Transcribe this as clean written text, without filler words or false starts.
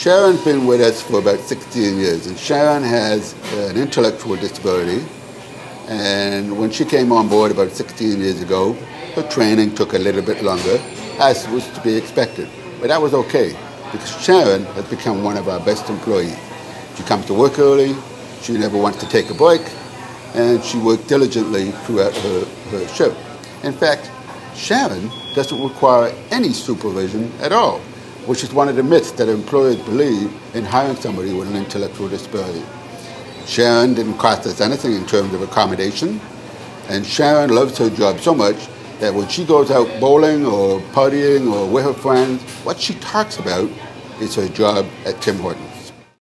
Sharon's been with us for about 16 years, and Sharon has an intellectual disability. And when she came on board about 16 years ago, her training took a little bit longer, as was to be expected. But that was okay, because Sharon has become one of our best employees. She comes to work early, she never wants to take a break, and she worked diligently throughout her shift. In fact, Sharon doesn't require any supervision at all, which is one of the myths that employers believe in hiring somebody with an intellectual disability. Sharon didn't cost us anything in terms of accommodation, and Sharon loves her job so much that when she goes out bowling or partying or with her friends, what she talks about is her job at Tim Hortons.